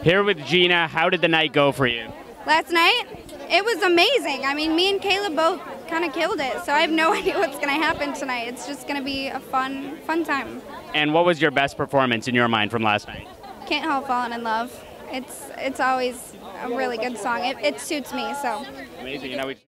Here with Jena, how did the night go for you? Last night, it was amazing. I mean, me and Caleb both kind of killed it, so I have no idea what's going to happen tonight. It's just going to be a fun time. And what was your best performance in your mind from last night? Can't Help Falling in Love. It's always a really good song. It suits me, so. Amazing.